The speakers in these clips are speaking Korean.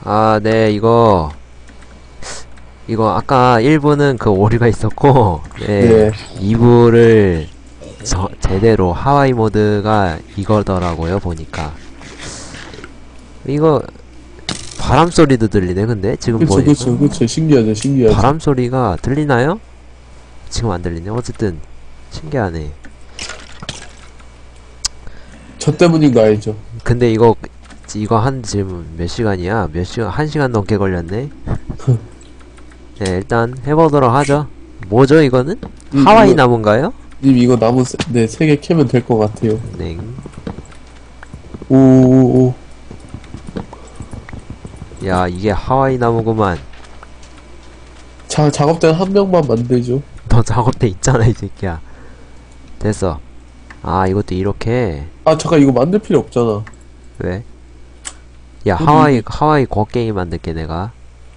아, 네, 이거 아까 1부는 그 오류가 있었고, 네, 네. 2부를 제대로 하와이 모드가 이거더라고요, 보니까. 이거, 바람 소리도 들리네, 근데? 지금 그쵸, 보니까. 그쵸, 그쵸. 신기하죠, 신기하죠. 바람 소리가 들리나요? 지금 안 들리네. 어쨌든, 신기하네. 저 때문인 거 알죠? 근데 이거 한 지금 몇 시간이야? 몇 시간, 1시간 넘게 걸렸네? 네, 일단 해보도록 하죠. 뭐죠, 이거는? 하와이 나무인가요? 님, 이거 나무, 네, 3개 캐면 될 것 같아요. 네. 오오오. 야, 이게 하와이 나무구만. 작업대는 한 명만 만들죠. 너 작업대 있잖아, 이 새끼야. 됐어. 아, 이것도 이렇게. 아, 잠깐, 이거 만들 필요 없잖아. 왜? 야, 우리- 하와이 곡괭이 만들게, 내가.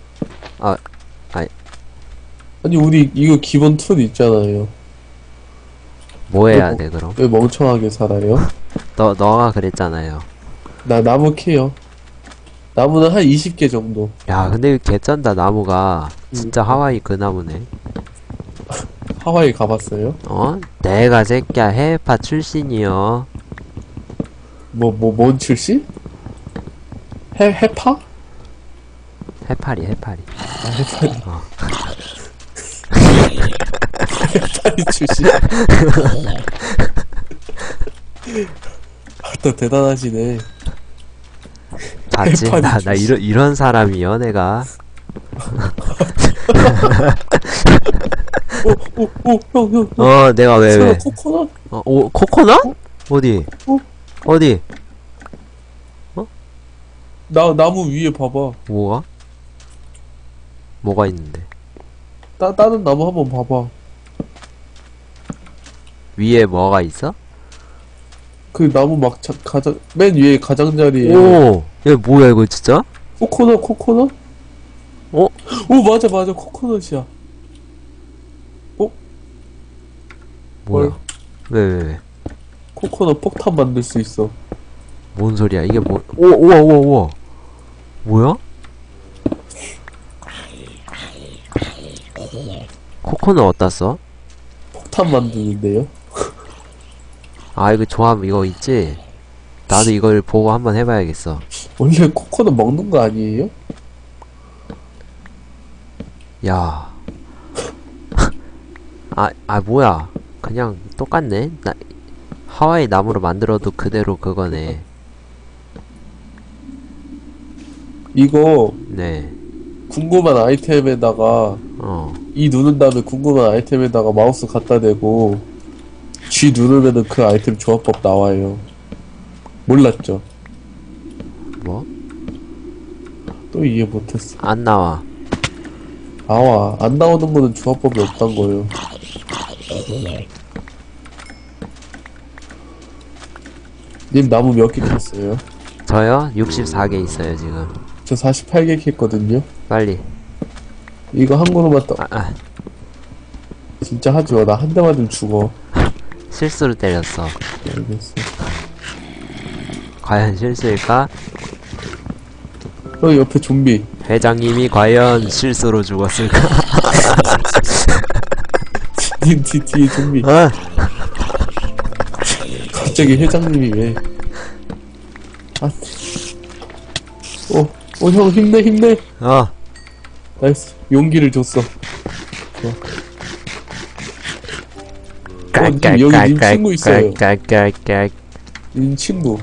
아니, 우리 이거 기본 툴 있잖아요. 뭐 해야 뭐- 돼, 그럼? 왜 멍청하게 살아요? 너가 그랬잖아요. 나 나무 캐요. 나무는 한 20개 정도. 야, 근데 개쩐다, 나무가. 진짜 하와이 그 나무네. 하와이 가봤어요? 어? 내가 새끼야, 해외파 출신이여. 뭔 출신? 해파? 해파리. 아, 해파리. 어. 해파리 출신. 아, 또 대단하시네. 봤지? 해파리 나 출신. 이런 사람이여, 내가. 형. 내가 왜. 설마 코코넛? 코코넛? 어디? 어? 어디? 나무 위에 봐봐. 뭐가 있는데? 다른 나무 한번 봐봐. 위에 뭐가 있어? 그 나무 막 맨 위에 가장자리에 오! 야, 뭐야, 이거 진짜? 코코넛? 어? 오, 맞아, 코코넛이야. 뭐야? 뭘? 왜? 코코넛 폭탄 만들 수 있어. 뭔 소리야? 이게 우와. 뭐야? 코코넛 어디다 써? 폭탄 만드는데요? 아, 이거 조합 이거 있지? 나도 이걸 보고 한번 해봐야겠어. 원래 코코넛 먹는 거 아니에요? 야. 뭐야. 그냥 똑같네? 하와이 나무로 만들어도 그대로 그거네. 이거 네. 궁금한 아이템에다가 E 누른 다음에 궁금한 아이템에다가 마우스 갖다 대고 G 누르면은 그 아이템 조합법 나와요. 몰랐죠? 뭐? 또 이해 못했어. 안 나와. 나와. 안 나오는 거는 조합법이 없단 거예요. 님 나무 몇 개 캤어요? 저요? 64개 있어요, 지금. 저 48개 캤거든요. 빨리. 이거 한 그루만 떠. 진짜 하지 마. 나 한 대 맞으면 죽어. 실수로 때렸어. 알겠어. 과연 실수일까? 옆에 좀비. 회장님이 과연 실수로 죽었을까? 뒤에 좀비. 갑자기 회장님이 왜? 아, 형 힘내. 나이스. 용기를 줬어. 좋아. 여기 님 친구 있어요. 님 친구.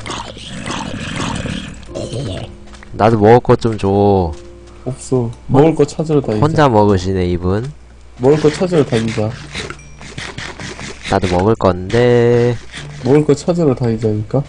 나도 먹을 것 좀 줘. 없어. 먹을 거 찾으러 다니자. 혼자 먹으시네, 이분. 먹을 거 찾으러 다니자. 나도 먹을 건데. 먹을 거 찾으러 다니자니까.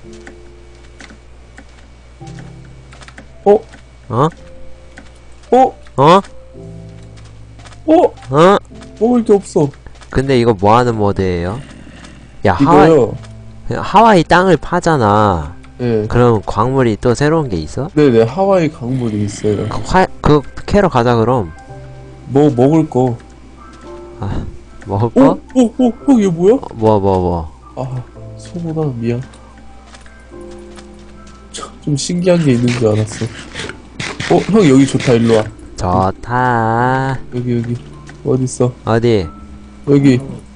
먹을 게 없어. 근데 이거 뭐 하는 모드예요? 야, 이거요. 하와이 땅을 파잖아. 네. 그럼 광물이 또 새로운 게 있어? 네네. 하와이 강물이 있어요. 캐러 가자, 그럼. 먹을 거. 먹을 거? 형, 얘 뭐야? 뭐. 아, 소문아, 미안. 좀 신기한 게 있는 줄 알았어. 형 여기 좋다. 일로 와. 좋다. 여기. 어딨어? 어디? 여기.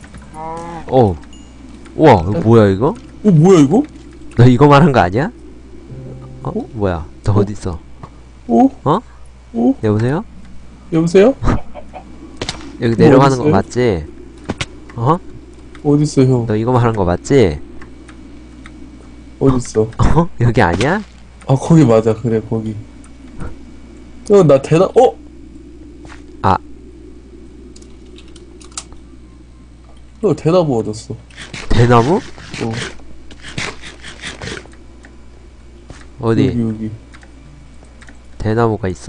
우와, 이거 뭐야, 이거? 뭐야, 이거? 너 이거 말한 거 아니야? 뭐야? 너 어딨어? 여보세요? 여보세요? 여기 내려가는 거 맞지? 어딨어, 형? 너 이거 말한 거 맞지? 어딨어? 여기 아니야? 거기 맞아. 그래, 거기. 나 아. 대나무 얻었어. 대나무? 어디? 여기. 대나무가 있어?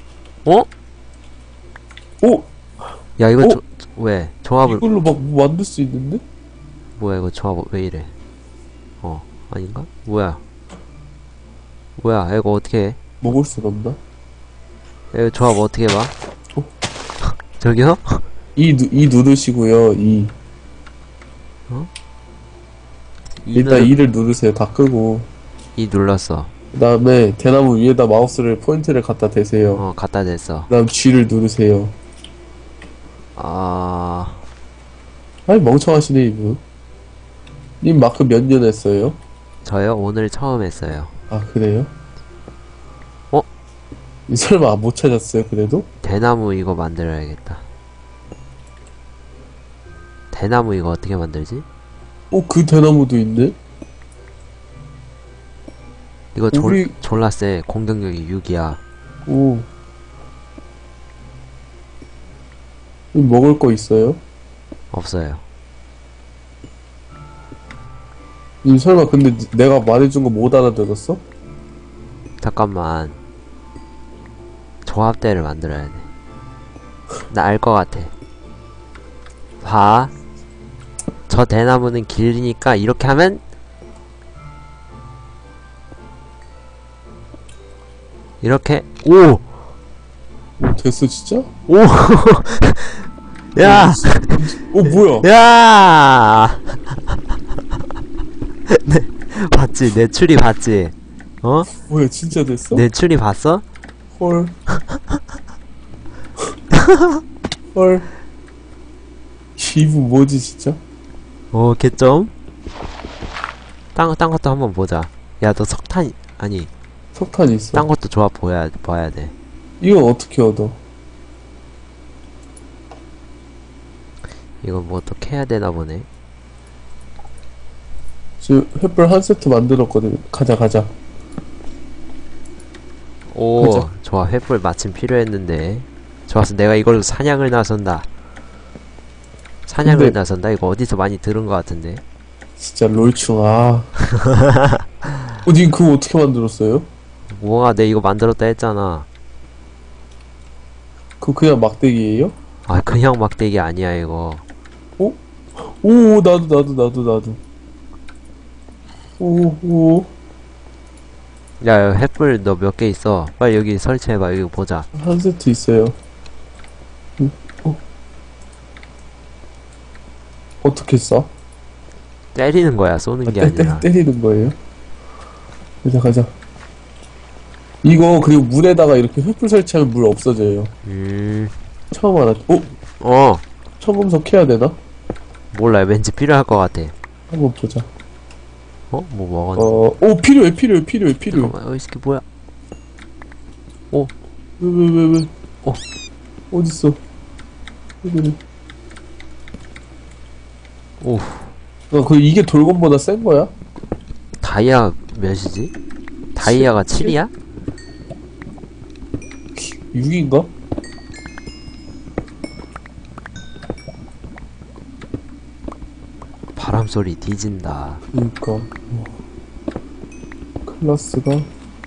야, 이거 왜? 조합을. 이걸로 막 만들 수 있는데? 뭐야, 이거 조합 왜 이래? 아닌가? 뭐야, 이거 어떻게 해? 먹을 순 없나? 이거 조합 어떻게 봐? 저기요? 이 누르시고요. 일단 누르- 2를 누르세요. 다 끄고. 이 눌렀어. 그 다음에 대나무 위에다 포인트를 갖다 대세요. 갖다 댔어. 그 다음 G를 누르세요. 아니, 멍청하시네, 이분. 님 마크 몇 년 했어요? 저요? 오늘 처음 했어요. 아, 그래요? 어? 설마 못 찾았어요, 그래도? 대나무 이거 만들어야겠다. 대나무 이거 어떻게 만들지? 그 대나무도 있네? 이거 졸라 세. 공격력이 6이야. 먹을 거 있어요? 없어요. 님 설마 근데 내가 말해준 거 못 알아들었어? 잠깐만. 조합대를 만들어야 돼. 나 알 것 같아. 봐. 저 대나무는 길으니까 이렇게 하면 이렇게. 됐어, 진짜? 야! 뭐야? 야! 봤지? 내 추리 봤지? 뭐야, 진짜 됐어? 내 추리 봤어? 헐. 헐. 이분 뭐지, 진짜? 개점? 딴 것도 한번 보자. 야, 너 아니, 석탄 있어. 딴 것도 조합 봐야 돼. 이건 어떻게 얻어? 이거 뭐 어떻게 해야 되나 보네. 지금 횃불 한 세트 만들었거든. 가자. 가자. 좋아. 횃불 마침 필요했는데. 좋았어. 내가 이걸로 사냥을 나선다. 이거 어디서 많이 들은 것 같은데. 진짜 롤충. 님 그거 어떻게 만들었어요? 뭐가 내 이거 만들었다 했잖아. 그거 그냥 막대기예요? 그냥 막대기 아니야 이거. 나도. 야, 횃불 너 몇 개 있어? 빨리 여기 설치해봐. 여기 보자. 한 세트 있어요. 어떻게 써? 때리는 거야. 쏘는 게 아니라. 때리는 거예요? 가자. 이거 그리고 물에다가 이렇게 횃불 설치하면 물 없어져요. 처음 알았지. 청금석 해야 되나? 몰라. 왠지 필요할 것 같아. 한번 보자. 뭐 먹었나? 필요해. 잠깐만. 이게 뭐야? 왜? 어딨어? 왜? 이게 돌검보다 센 거야? 다이아 몇이지? 다이아가 7이야? 6인가? 바람소리 뒤진다. 그니까. 클라스가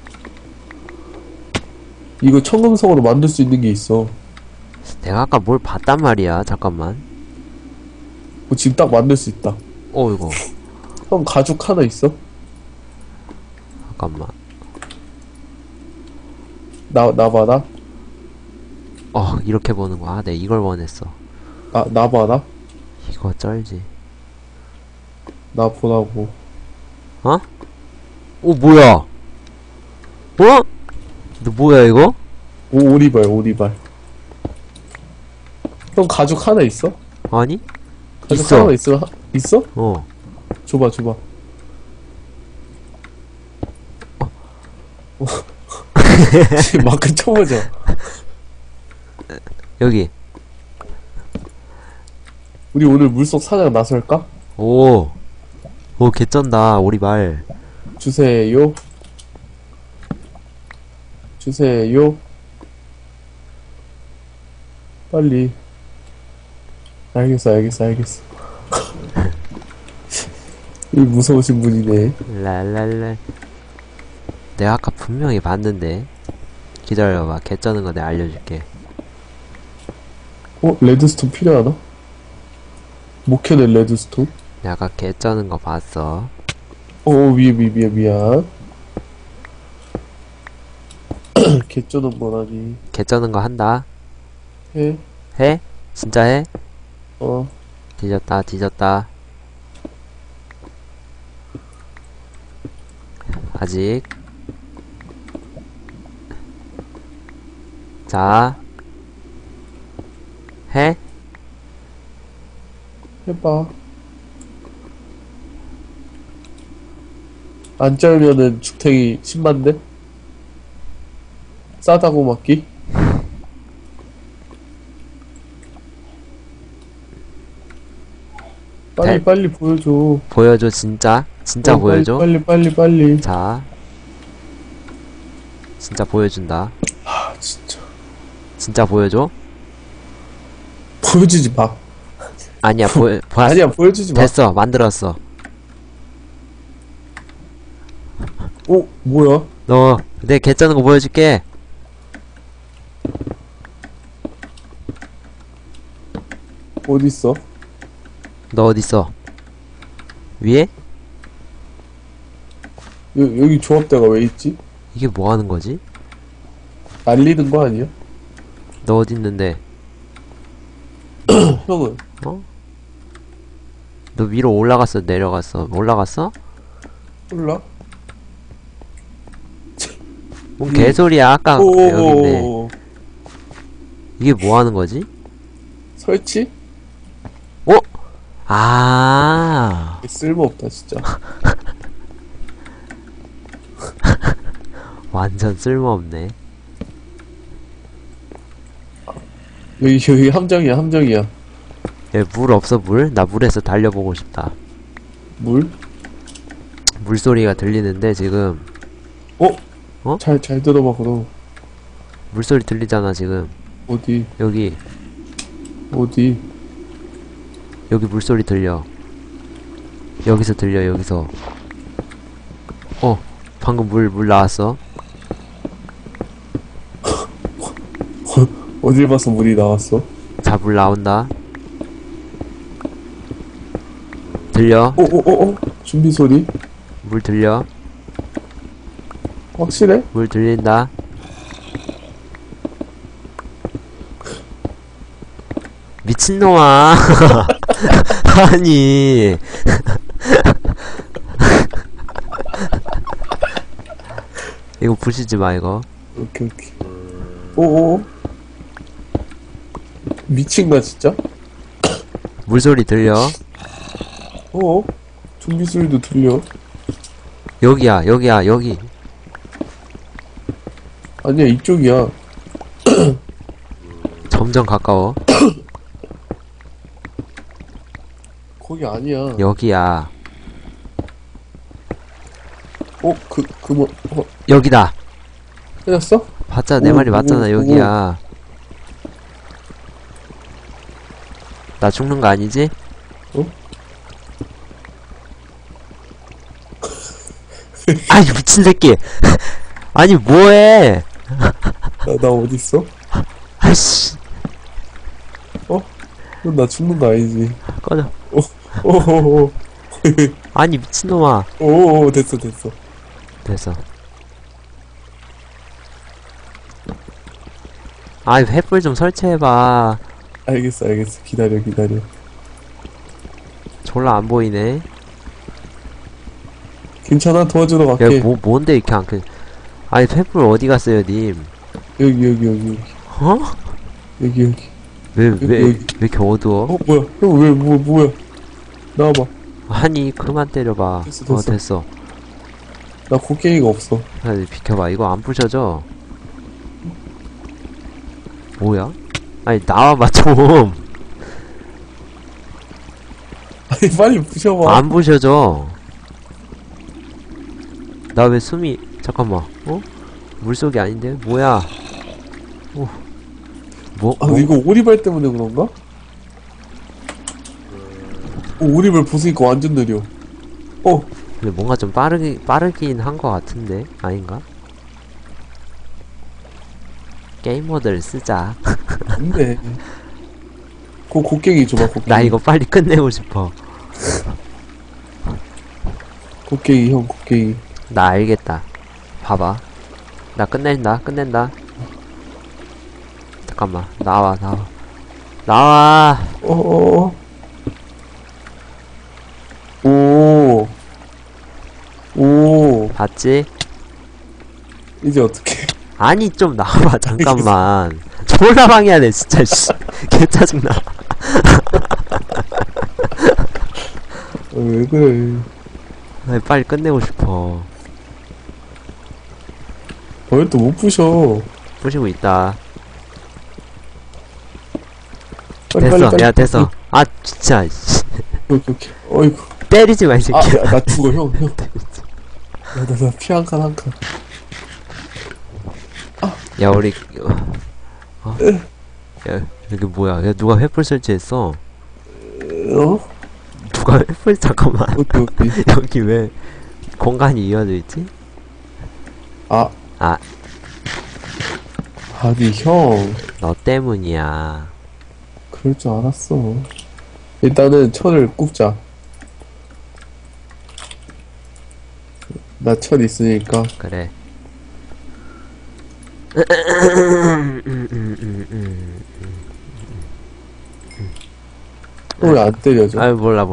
이거 청금석으로 만들 수 있는 게 있어. 내가 아까 뭘 봤단 말이야. 잠깐만. 지금 딱 만들 수 있다. 이거. 형 가죽 하나 있어? 잠깐만. 나봐라. 이렇게 보는 거야. 내가 이걸 원했어. 나봐라. 이거 쩔지. 나 보라고. 뭐야? 너 뭐야 이거? 오리발, 오리발. 형 가죽 하나 있어? 아니? 가죽 있어. 하나 있어? 있어? 어. 줘봐, 줘봐. 지금 마크 쳐보자. 여기. 우리 오늘 물속 사냥 나설까? 오. 오, 개쩐다. 오리발. 주세요. 주세요. 빨리. 알겠어, 알겠어, 알겠어. 이 무서우신 분이네. 랄랄랄. 내가 아까 분명히 봤는데. 기다려봐. 개쩌는 거 내가 알려줄게. 레드스톤 필요하나? 못 켜낸 레드스톤? 내가 아까 개쩌는 거 봤어. 미안. 개쩌는 거라니. 개쩌는 거 한다. 해? 해? 진짜 해? 어. 뒤졌다, 뒤졌다. 아직. 자. 해? 해봐. 안 쩔면은 죽탱이 10만데? 싸다고 맞기? 잘- 빨리 보여줘. 보여줘, 진짜. 진짜 보여줘. 빨리. 자. 진짜 보여준다. 아, 진짜. 진짜 보여줘? 보여주지 마. 아니야, 보였어. 아니야, 보여주지 마. 됐어, 만들었어. 뭐야? 너, 내 개쩌는 거 보여줄게. 어딨어? 너 어딨어? 위에? 여기 조합대가 왜 있지? 이게 뭐 하는 거지? 날리는 거 아니야? 너 어디 있는데? 형은? 너 위로 올라갔어, 내려갔어? 올라갔어? 몰라? 뭔 개소리야, 아까 여기인데. 이게 뭐 하는 거지? 설치? 어? 아, 쓸모없다, 진짜. 완전 쓸모없네. 여기 함정이야. 여기 물 없어, 물? 나 물에서 달려보고 싶다. 물? 물소리가 들리는데, 지금. 어? 잘 들어봐, 그럼. 물소리 들리잖아, 지금. 어디? 여기 물소리 들려. 여기서 들려, 여기서. 방금 물 나왔어. 어딜 봐서 물이 나왔어? 자, 물 나온다. 들려? 준비 소리? 물 들려? 확실해? 물 들린다. 미친놈아. 아니. 이거 부시지 마, 이거. 오케이. 미친가, 진짜? 물소리 들려? 준비 소리도 들려. 여기야, 여기. 아니야, 이쪽이야. 점점 가까워. 거기 아니야. 여기야. 여기다. 찾았어? 봤잖아, 내 말이 맞잖아, 여기야. 나 죽는 거 아니지? 아니, 미친 새끼. 아니, 뭐해? 나 어딨어? 아이씨. 넌 나 죽는 거 아니지? 꺼져. 오호호. 아니, 미친놈아. 됐어. 됐어. 아이, 횃불 좀 설치해봐. 알겠어. 기다려. 졸라 안 보이네. 괜찮아, 도와주러 야, 갈게. 뭔데 이렇게 안 크. 아니, 횃불 어디 갔어요, 님? 여기. 어? 여기. 왜 여기. 이렇게 어두워? 어, 뭐야? 형, 뭐야? 나와봐. 아니 그만 때려봐. 됐어. 됐어. 나 곡괭이가 없어. 아니 비켜봐. 이거 안 부셔져. 뭐야? 아니 나와봐 좀. 아니, 빨리 부셔봐. 안 부셔져. 나 왜 숨이 잠깐만. 어? 물속이 아닌데? 뭐야? 아, 이거 오리발 때문에 그런가? 오리발 부수니까 완전 느려. 근데 뭔가 좀 빠르긴 한 것 같은데? 아닌가? 게임 모드를 쓰자. 안돼. 곡괭이 줘봐, 곡괭이. 나 이거 빨리 끝내고 싶어. 곡괭이, 형, 곡괭이. 나 알겠다. 봐봐. 나 끝낸다. 잠깐만. 나와. 오. 봤지? 이제 어떡해. 아니 좀 나와봐. 잠깐만. 졸라 방해하네 진짜. 씨. 개 짜증나. 왜 그래. 아니, 빨리 끝내고 싶어. 왜 또 못 부셔. 부시고 있다. 빨리. 야 됐어. 아 진짜. 씨. 오케이. 어이구. 때리지 마 이 새끼야. 나 죽어, 형. 나 피 한 칸. 야 우리 야 여기 뭐야? 야 누가 횃불 설치했어? 누가 횃불 잠깐만. 오케이. 여기 왜 공간이 이어져 있지? 아니, 형. 너 때문이야. 그럴 줄 알았어. 일단은 철을 굽자. 나 철 있으니까. 그래. 왜 안 때려줘? 아유 몰라.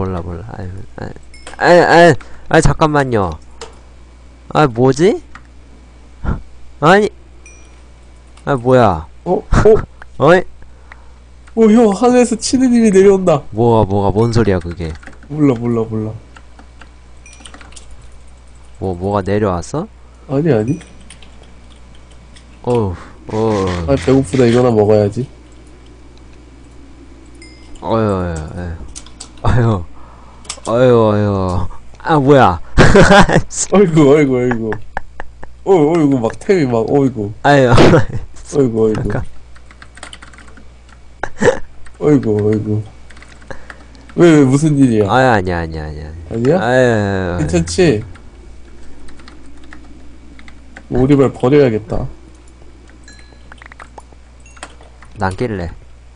아유 잠깐만요. 아 뭐지? 아니. 아 뭐야? 어이? 형, 하늘에서 치는 힘이 내려온다. 뭐가 뭔 소리야 그게? 몰라. 뭐가 내려왔어? 아니. 아 배고프다. 이거나 먹어야지. 아유. 아 뭐야? 어이구. 어이구, 막 템이 막, 어이구. 아유. 어이구. 어이구. 왜 무슨 일이야? 아유 아니야. 아니야? 아유. 괜찮지? 오리발 버려야겠다. 난 낄래.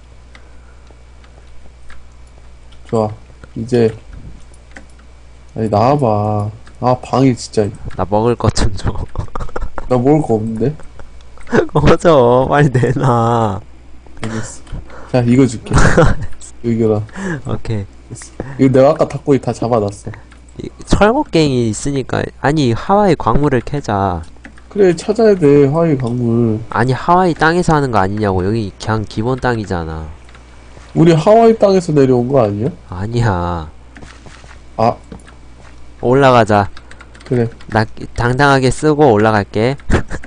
좋아. 이제 아니 나와봐. 방이 진짜. 나 먹을 것 좀 줘. 나 먹을 거 없는데? 꺼져. 빨리 내놔. 알겠어. 자, 이거 줄게. 여기다. 오케이. 이거 내가 아까 닭고기 다 잡아놨어. 철곡갱이 있으니까. 아니 하와이 광물을 캐자. 그래, 찾아야 돼. 하와이 광물. 아니 하와이 땅에서 하는 거 아니냐고. 여기 그냥 기본 땅이잖아. 우리 하와이 땅에서 내려온 거 아니야? 아니야. 아, 올라가자. 그래. 나 당당하게 쓰고 올라갈게.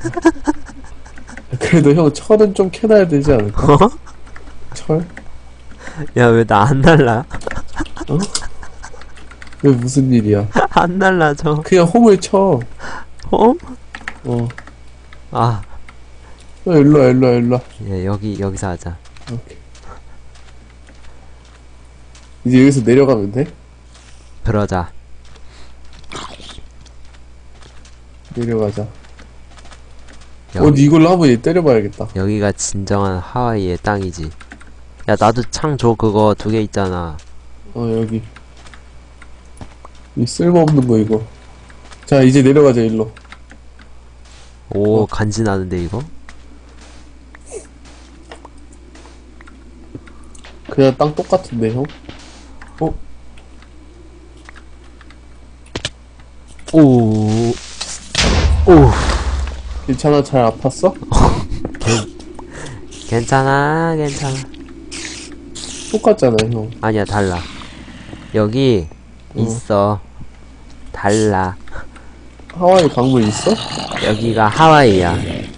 그래도 형, 철은 좀 캐놔야 되지 않을까? 어? 철? 야 왜 나 안 날라? 왜 무슨 일이야? 안 날라져. 그냥 홈을 쳐. 어? 아. 일로와. 예, 여기서 하자. 오케이. 이제 여기서 내려가면 돼? 그러자. 내려가자. 이걸로 한번 얘 때려봐야겠다. 여기가 진정한 하와이의 땅이지. 야 나도 창 줘. 그거 2개 있잖아. 여기. 이 쓸모없는 거 이거. 자, 이제 내려가자. 일로. 오 간지나는데 이거? 그냥 땅 똑같은데 형? 오. 괜찮아? 잘 아팠어? 괜찮아, 괜찮아. 똑같잖아, 형. 아니야, 달라. 여기 있어. 달라. 하와이 강물 있어? 여기가 하와이야.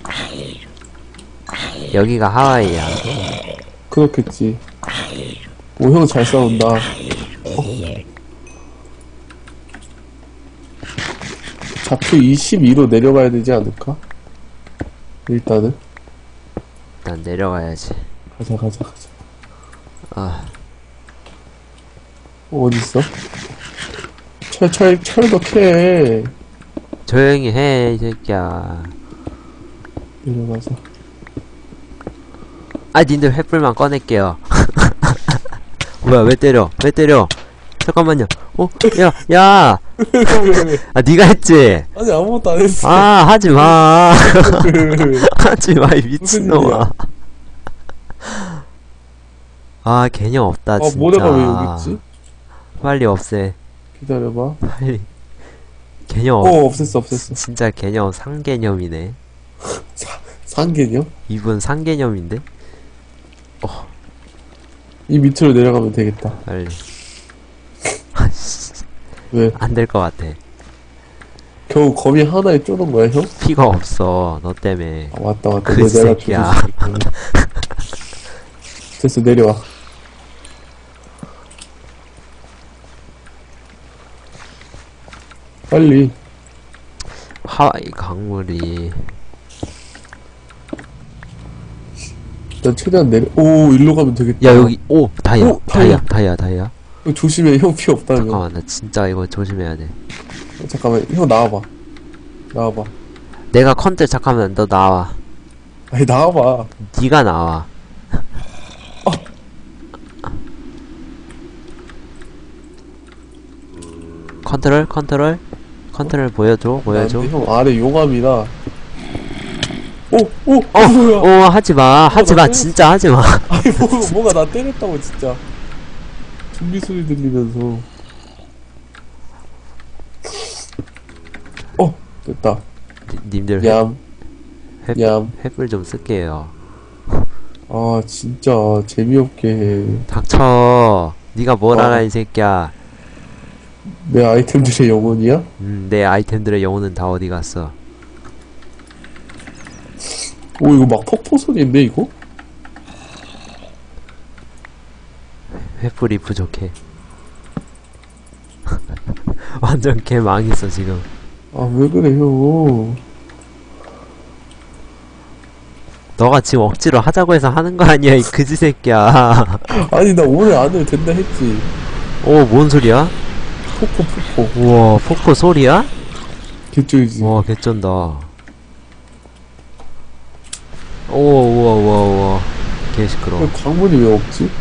여기가 하와이야. 그렇겠지. 오, 형 잘 싸운다. 좌표 22로 내려가야 되지 않을까? 일단은. 일단 내려가야지. 가자. 아, 어딨어? 철도 캐. 조용히 해, 이 새끼야. 내려가자. 아, 님들 횃불만 꺼낼게요. 뭐야, 왜 때려? 잠깐만요. 야! 아, 니가 했지? 아니, 아무것도 안 했어. 아, 하지 마. 하지 마, 이 미친놈아. 아, 개념 없다, 진짜. 모래가 왜 여기 있지? 빨리 없애. 기다려봐. 빨리. 개념 없앴어. 진짜 개념 상개념이네. 상개념? 이분 상개념인데? 이 밑으로 내려가면 되겠다. 빨리. 왜? 안 될 것 같아. 겨우 거미 하나에 쪼는 거야, 형? 피가 없어, 너 때문에. 아, 맞다. 그 새끼야. 됐어, 내려와. 빨리. 하와이 강물이. 난 최대한 오, 일로 가면 되겠다. 야, 여기, 다이아. 오, 다이아. 조심해, 형 피 없다며. 잠깐만, 나 진짜 이거 조심해야 돼. 잠깐만, 형 나와봐. 내가 컨트 착하면 너 나와. 아니, 나와봐. 네가 나와. 컨트롤 보여줘. 나한테 형 아래 용암이라. 뭐야? 하지마, 진짜 하지마. 아니, 뭐가 나 때렸다고, 진짜. 좀비 소리 들리면서. 됐다. 님들 얌. 횃불 좀 쓸게요. 아, 진짜 재미없게 해. 닥쳐. 네가 뭘 알아, 이 새끼야. 내 아이템들의 영혼이야? 내 아이템들의 영혼은 다 어디 갔어? 오, 이거 막 폭포 소리인데, 이거? 횃불이 부족해. 완전 개 망했어, 지금. 아, 왜 그래요? 너가 지금 억지로 하자고 해서 하는 거 아니야, 이 그지 새끼야. 아니, 나 오늘 안 해도 된다 했지. 뭔 소리야? 폭포. 우와, 폭포 소리야? 개쩔지. 와, 개쩐다. 우와. 개 시끄러워. 왜 광문이 왜 없지?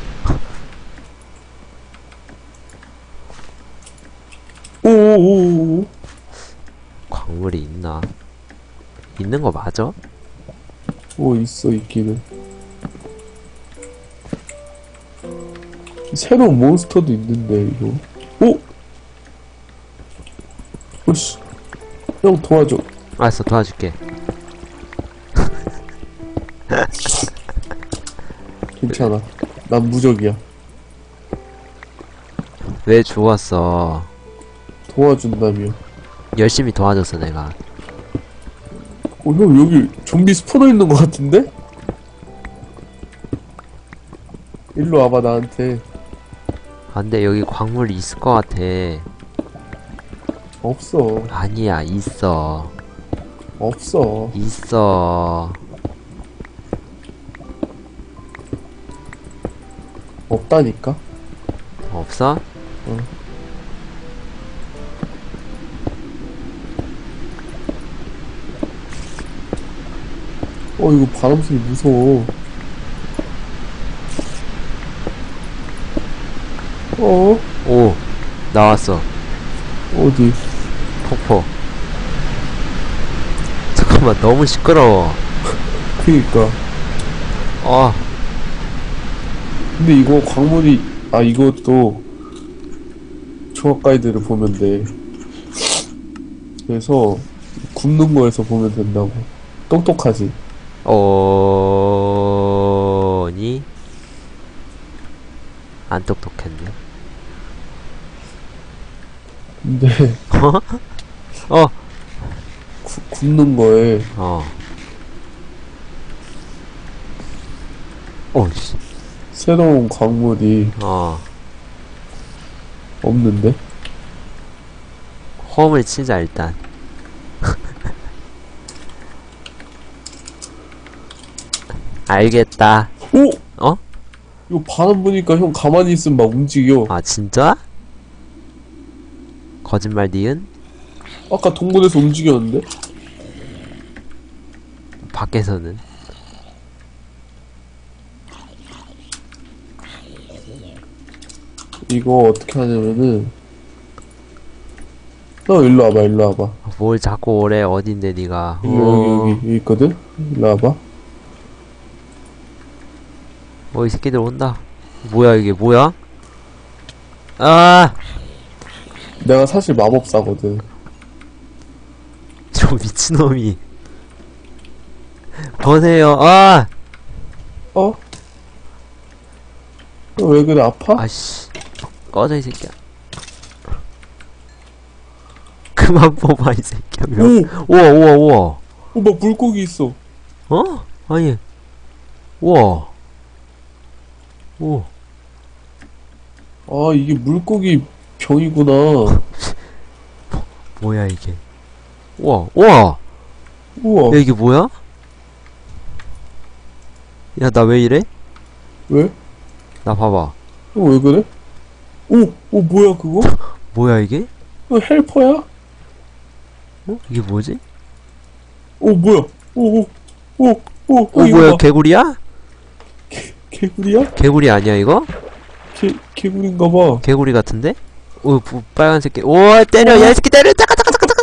오. 광물이 있나? 있는 거 맞아? 있어, 있기는. 새로운 몬스터도 있는데, 이거. 오씨. 형 도와줘. 알았어, 도와줄게. 괜찮아. 난 무적이야. 왜 죽었어? 도와준다며. 열심히 도와줬어, 내가. 형 여기 좀비 스포너 있는 것 같은데? 일로 와봐, 나한테. 안돼, 여기 광물이 있을 것 같아. 없어. 아니야, 있어. 있어. 없다니까? 없어? 이거 바람 소리 무서워. 나왔어. 어디? 폭포. 잠깐만, 너무 시끄러워. 그니까. 근데 이거 광물이, 이것도 조합 가이드를 보면 돼. 그래서 굽는 거에서 보면 된다고. 똑똑하지? 굽는 거에 씨. 새로운 광물이 없는데? 홈을 치자 일단. 알겠다. 오! 어? 이거 바람 보니까 형 가만히 있으면 막 움직여. 아 진짜? 거짓말 니은? 아까 동굴에서 움직였는데? 밖에서는? 이거 어떻게 하냐면은 일로 와봐, 일로 와봐. 뭘 자꾸 오래 어딘데 니가? 여기 있거든? 일로 와봐. 이 새끼들 온다. 뭐야 이게 뭐야? 아! 내가 사실 마법사거든. 저 미친놈이. 보세요. 아! 어? 왜 그래, 아파? 아씨. 꺼져 이 새끼야. 그만 뽑아 이 새끼야. 우와 우와 우와. 막 물고기 있어. 어? 아니. 우와. 오. 아, 이게 물고기 병이구나. 뭐야 이게. 우와 우와. 우와. 야 이게 뭐야? 야 나 왜 이래? 왜? 나 봐봐. 왜 그래? 뭐야 그거? 뭐야 이게? 헬퍼야? 이게 뭐지? 뭐야? 뭐야 개구리야? 개구리야? 개구리 아니야 이거? 개구리인가봐. 개구리 같은데? 빨간색 개. 오 때려 야 이 새끼 때려. 잠깐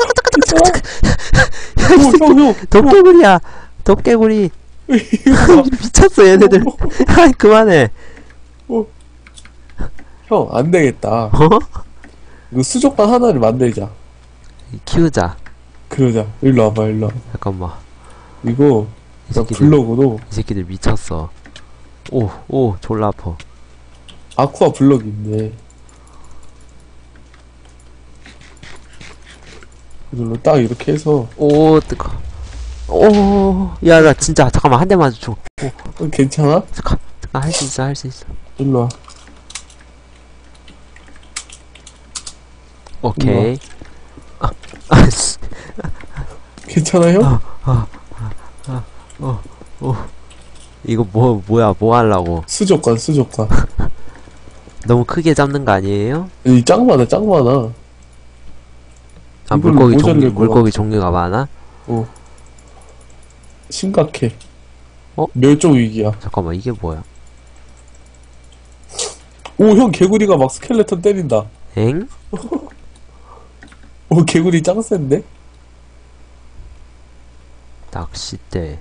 형. 도깨구리야. 도깨구리. 미쳤어 얘네들. 아이 그만해. 형 안되겠다. 이거 수족관 하나를 만들자. 키우자. 그러자. 일로 와봐. 잠깐만. 이거 블럭으로. 이 새끼들 미쳤어. 오 졸라 아파. 아쿠아 블럭 있네. 이걸로 딱 이렇게 해서. 뜨거. 야 나 진짜 잠깐만 한 대 맞아줘. 괜찮아? 잠깐 할 수 있어. 일로 와. 오케이. 씨. 괜찮아 형? 이거 뭐야 뭐 하려고? 수족관. 너무 크게 잡는 거 아니에요? 이 짱 많아. 아 물고기 종류가 많아? 심각해. 어? 멸종 위기야. 잠깐만 이게 뭐야? 형 개구리가 막 스켈레톤 때린다. 엥? 개구리 짱 센데? 낚싯대.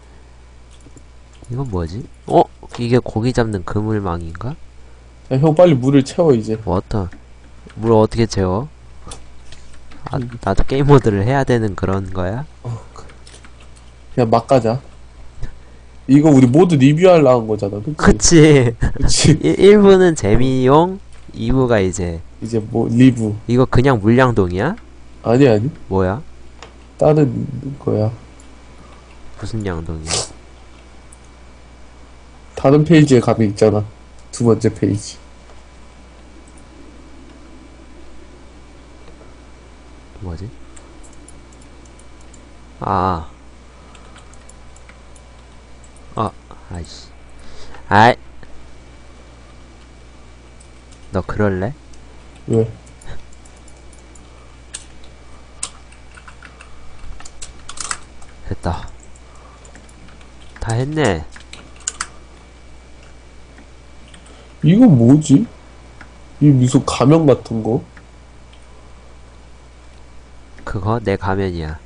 이건 뭐지? 이게 고기 잡는 그물망인가? 야, 형 빨리 물을 채워 이제. 물 어떻게 채워? 나도 게임 모드를 해야 되는 그런 거야? 그냥 막 가자. 이거 우리 모두 리뷰하려고 한 거잖아. 그치? 1부는 그치? 재미용, 2부가 이제 뭐 리뷰. 이거 그냥 물량동이야? 아니. 뭐야? 다른 거야. 무슨 양동이야? 다른 페이지에 가면 있잖아. 두 번째 페이지. 뭐지? 아이씨. 너 그럴래? 왜? 됐다. 다 했네. 이건 뭐지? 이 무슨 가면 같은 거? 그거 내 가면이야.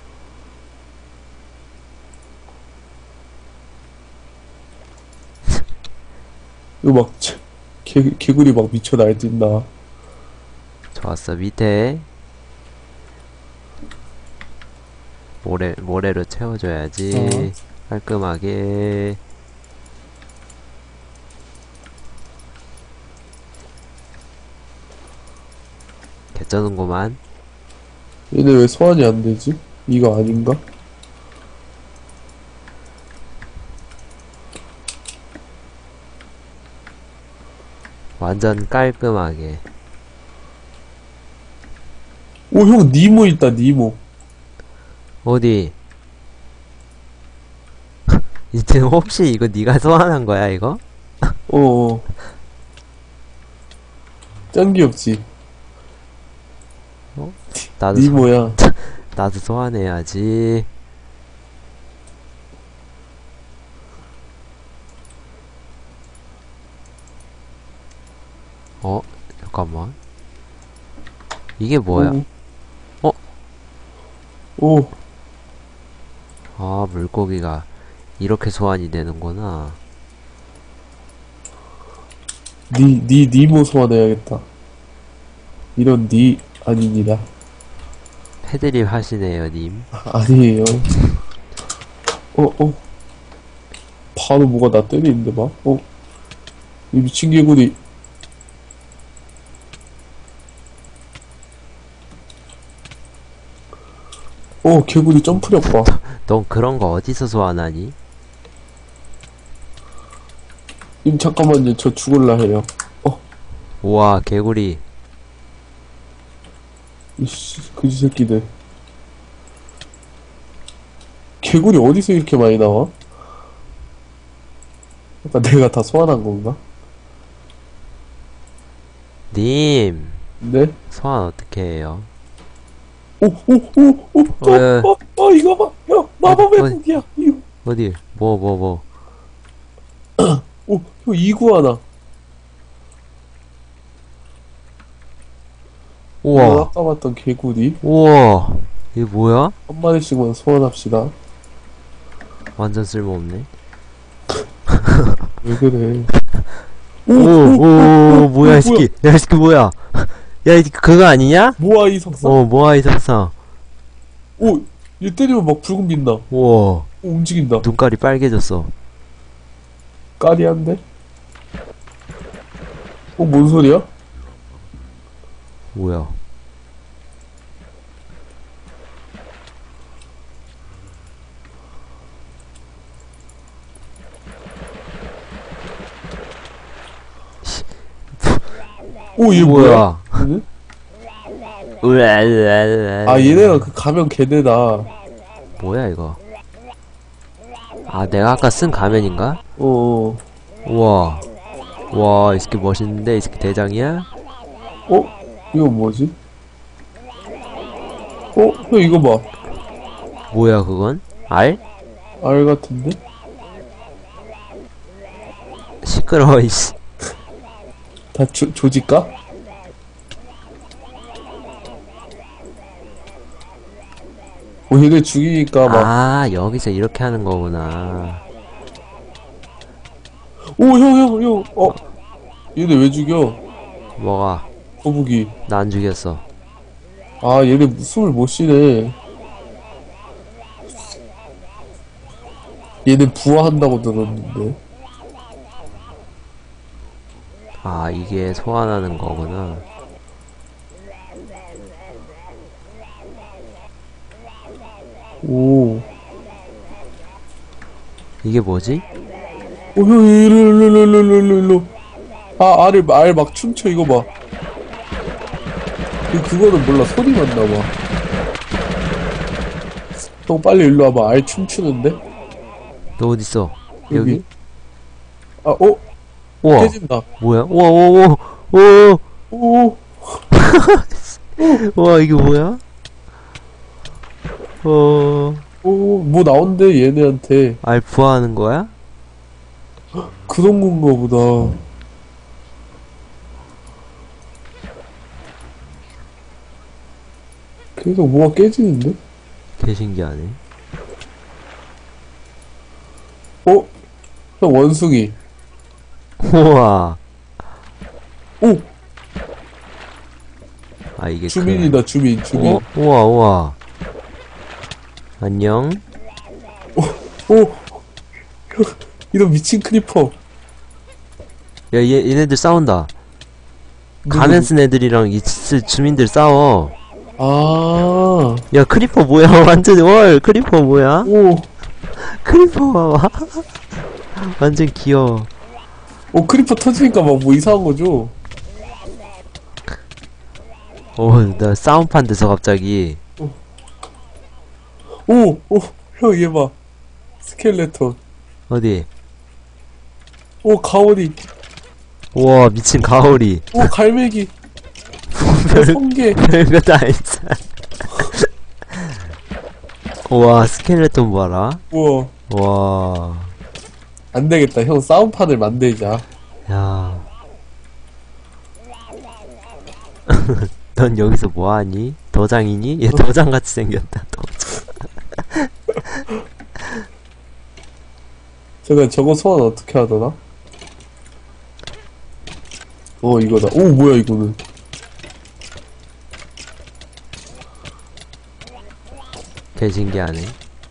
이거 막 개구리 막 미쳐 날뛴다. 좋았어. 밑에 모래로 채워줘야지. 깔끔하게. 개쩌는구만. 얘네 왜 소환이 안 되지? 이거 아닌가? 완전 깔끔하게. 오, 형, 니모 있다, 니모. 어디? 이제 혹시 이거 네가 소환한 거야 이거? 어. 짱 귀엽지? 나도 니모야. 나도 소환해야지. 잠깐만. 이게 뭐야? 오. 오. 아, 물고기가 이렇게 소환이 되는구나. 니모 소환해야겠다. 이런 아닙니다. 패드립 하시네요, 님. 아니에요. 바로 뭐가 나 때리는데, 막? 이 미친 개구리. 개구리 점프력 봐. 넌 그런 거 어디서 소환하니? 님, 잠깐만요. 저 죽을라 해요. 우와, 개구리. 이씨, 그지 새끼들. 개구리 어디서 이렇게 많이 나와? 약간 내가 다 소환한 건가? 님, 네? 소환 어떻게 해요? 왜? 이거 봐! 형, 마법의 무기야! 이거. 어디? 뭐. 형, 이구아나. 우와. 아까 봤던 개구리. 우와. 이게 뭐야? 한 마리씩만 소환합시다. 완전 쓸모없네. 왜 그래? 뭐야, 이 새끼. 야, 이 새끼 뭐야? 야, 이 새끼 그거 아니냐? 모아이 석상? 모아이 석상. 얘 때리면 막 붉은 빛나. 우와. 움직인다. 눈깔이 빨개졌어. 까리한데? 뭔 소리야? 뭐야? 얘 뭐야? 응? 얘네가 그 가면 걔네다. 뭐야 이거? 아, 내가 아까 쓴 가면인가? 우와. 와, 이 새끼 멋있는데? 이 새끼 대장이야? 이거 뭐지? 형 이거 봐. 뭐야 그건? 알? 알 같은데? 시끄러워 이씨. 다 조질까? 얘네 죽이니까 막. 아, 여기서 이렇게 하는 거구나. 형. 얘네 왜 죽여? 뭐가? 거북이. 나 안 죽였어. 얘네 숨을 못 쉬네. 얘네 부화한다고 들었는데. 아, 이게 소환하는 거구나. 이게 뭐지? 형, 일로. 알 막 춤춰, 이거 봐. 그거는 몰라, 소리만 나봐. 형, 빨리 일로 와봐, 알 춤추는데? 너 어딨어? 여기? 우와. 깨진다. 뭐야? 우와. 우와, 이게 뭐야? 뭐 나온대, 얘네한테. 알 부화하는 거야? 그런 건가 보다. 계속 뭐가 깨지는데? 개 신기하네. 형, 원숭이. 우와. 아, 이게 주민이다, 주민. 우와. 안녕. 이런 미친 크리퍼. 야, 얘네들 싸운다. 누구? 가면 쓴 애들이랑 이 주민들 싸워. 아, 야, 크리퍼 뭐야? 완전, 크리퍼 뭐야? 오, 크리퍼 와. 완전 귀여워. 오, 크리퍼 터지니까 막 뭐 이상한 거죠? 나 싸움판 돼서 갑자기. 오, 형, 얘 봐. 스켈레톤. 어디? 오, 가오리. 우와, 미친 가오리. 오, 갈매기. 성게. 별거 다 있잖아. 우와, 스켈레톤 봐라. 우와. 와, 안 되겠다. 형, 싸움판을 만들자. 야. 넌 여기서 뭐하니? 도장이니? 얘 도장같이 생겼다, 도장. 잠깐, 저거 소환 어떻게 하더라? 이거다. 오, 뭐야, 이거는. 개 신기하네.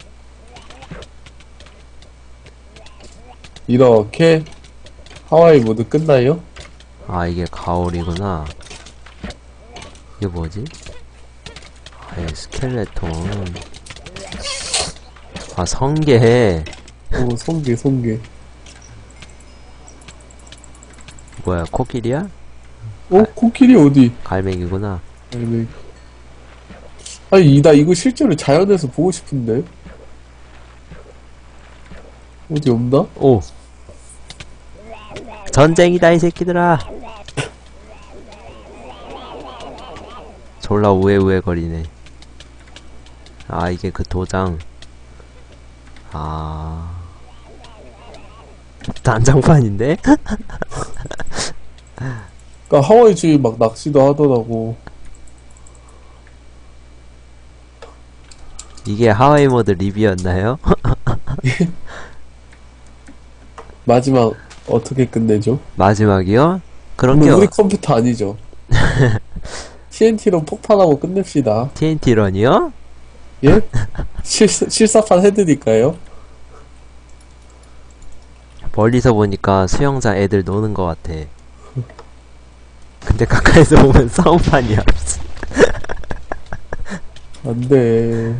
이렇게 하와이 모드 끝나요? 아, 이게 가오리구나. 이게 뭐지? 스켈레톤. 아, 성게. 오, 성게. 뭐야, 코끼리야? 코끼리 어디? 갈매기구나. 갈매기. 아니, 나 이거 실제로 자연에서 보고 싶은데? 어디 없나? 오. 전쟁이다, 이 새끼들아. 졸라 우에우에 거리네. 아, 이게 그 도장. 아. 난장판인데? 그니까 하와이 주위 막 낚시도 하더라고. 이게 하와이 모드 리뷰였나요? 마지막 어떻게 끝내죠? 마지막이요? 그런 게 우리 컴퓨터 아니죠? TNT로 폭탄하고 끝냅시다. TNT 런이요? 예? 실사판 해드릴까요? 멀리서 보니까 수영장 애들 노는 것 같아. 근데 가까이서 보면 싸움판이야. 안돼.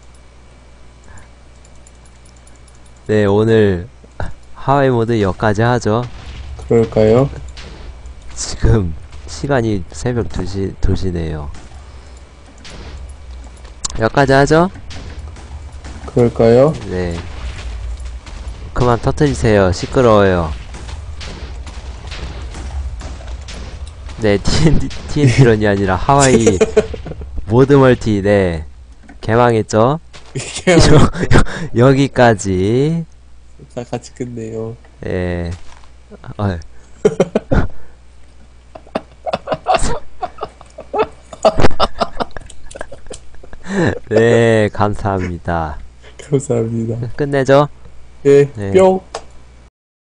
네, 오늘 하와이 모드 여기까지 하죠. 그럴까요? 지금 시간이 새벽 2시네요. 여기까지 하죠? 그럴까요? 네. 그만 터뜨리세요. 시끄러워요. 네, TNT런이 아니라 하와이 모드 멀티, 네. 개망했죠? 여기까지. 다 같이 끝내요. 예. 네, 감사합니다. 감사합니다. 끝내죠? 예, 네. 뿅.